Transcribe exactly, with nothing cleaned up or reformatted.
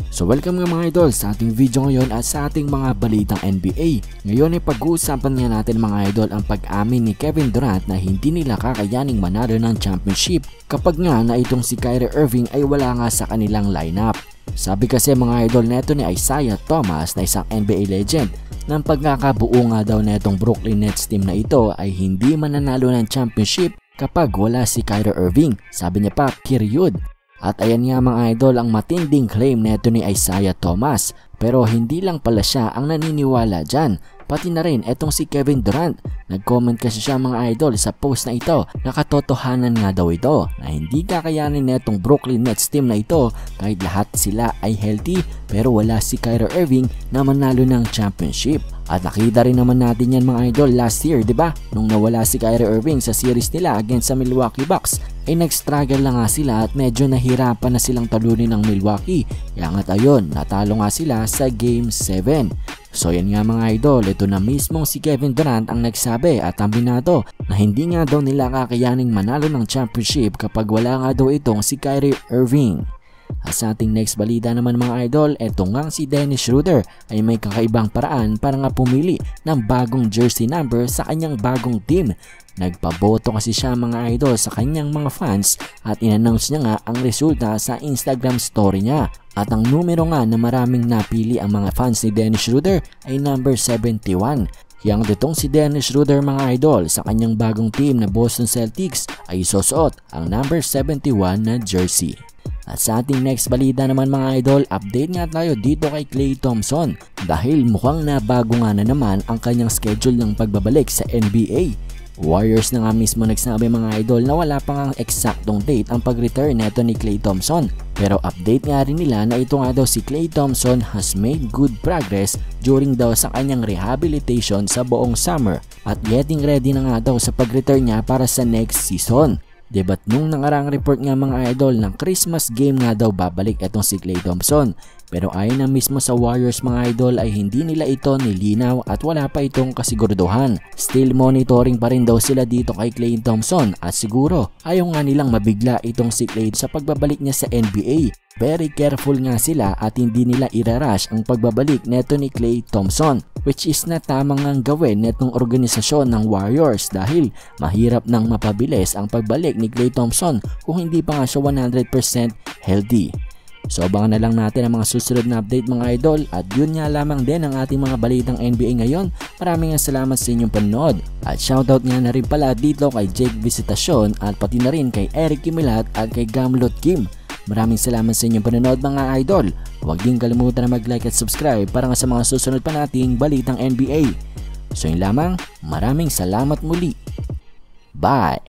So welcome nga mga idol sa ating video ngayon at sa ating mga balitang N B A. Ngayon ay pag-uusapan nga natin mga idol ang pag-amin ni Kevin Durant na hindi nila kakayaning manalo ng championship kapag nga na itong si Kyrie Irving ay wala nga sa kanilang lineup. Sabi kasi mga idol neto ni Isaiah Thomas na isang N B A legend ng pagkakabuo nga daw netong Brooklyn Nets team na ito ay hindi mananalo ng championship kapag wala si Kyrie Irving. Sabi niya pa, period. At ayan nga mga idol ang matinding claim neto ni Isaiah Thomas. Pero hindi lang pala siya ang naniniwala dyan, pati na rin etong si Kevin Durant. Nag-comment kasi siya mga idol sa post na ito na katotohanan nga daw ito na hindi kakayanin netong Brooklyn Nets team na ito kahit lahat sila ay healthy pero wala si Kyrie Irving na manalo ng championship. At nakita rin naman natin yan mga idol last year, di ba? Nung nawala si Kyrie Irving sa series nila against sa Milwaukee Bucks, ay nag-struggle na nga sila at medyo nahirapan na silang talunin ng Milwaukee. Kaya nga ayun, natalo nga sila sa Game seven. So yan nga mga idol, ito na mismong si Kevin Durant ang nagsabi at ambinado na hindi nga daw nila kakayaning manalo ng championship kapag wala nga daw itong si Kyrie Irving. At sa ating next balita naman mga idol, eto nga si Dennis Schroeder ay may kakaibang paraan para nga pumili ng bagong jersey number sa kanyang bagong team. Nagpaboto kasi siya mga idol sa kanyang mga fans at in-announce niya nga ang resulta sa Instagram story niya. At ang numero nga na maraming napili ang mga fans ni Dennis Schroeder ay number seventy-one. Yang ditong si Dennis Schroeder mga idol sa kanyang bagong team na Boston Celtics ay isusuot ang number seventy-one na jersey. At sa ating next balita naman mga idol, update nga tayo dito kay Klay Thompson dahil mukhang nabago nga na naman ang kanyang schedule ng pagbabalik sa N B A. Warriors na nga mismo nagsabi mga idol na wala pa nga eksaktong date ang pag-return neto ni Klay Thompson. Pero update nga rin nila na ito nga daw si Klay Thompson has made good progress during daw sa kanyang rehabilitation sa buong summer at getting ready na nga daw sa pag-return niya para sa next season. Debat nung nangarang report nga mga idol ng Christmas game nga daw babalik etong si Klay Thompson. Pero ayon na mismo sa Warriors mga idol ay hindi nila ito nilinaw at wala pa itong kasiguraduhan. Still monitoring pa rin daw sila dito kay Klay Thompson at siguro ayaw nga nilang mabigla itong si Klay sa pagbabalik niya sa N B A. Very careful nga sila at hindi nila irarush ang pagbabalik neto ni Klay Thompson, which is na tamang ang gawin netong organisasyon ng Warriors dahil mahirap nang mapabilis ang pagbalik ni Klay Thompson kung hindi pa nga siya one hundred percent healthy. So abangan na lang natin ang mga susunod na update mga idol at yun nga lamang din ang ating mga balitang N B A ngayon. Maraming salamat sa inyong panonood at shoutout nga na rin pala dito kay Jake Visitacion at pati na rin kay Eric Kimilat at kay Gamlot Kim. Maraming salamat sa inyong panonood mga idol. Huwag din kalimutan na mag-like at subscribe para nga sa mga susunod pa nating balitang N B A. So yun lamang, maraming salamat muli. Bye!